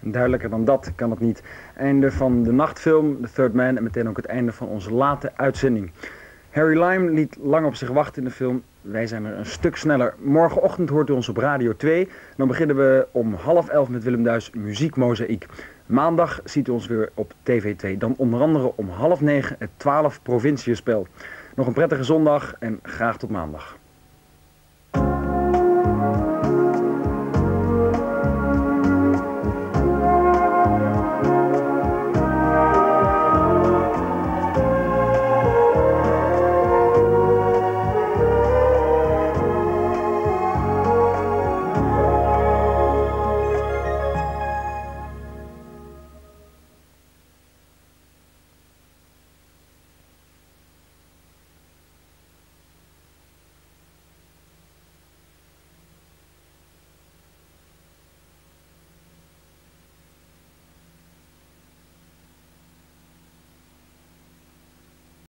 Duidelijker dan dat kan het niet. Einde van de nachtfilm, The Third Man, en meteen ook het einde van onze late uitzending. Harry Lime liet lang op zich wachten in de film. Wij zijn er een stuk sneller. Morgenochtend hoort u ons op Radio 2. Dan beginnen we om 10:30 met Willem Duis Muziekmozaïek. Maandag ziet u ons weer op TV 2. Dan onder andere om 20:30 het 12 Provinciënspel. Nog een prettige zondag en graag tot maandag.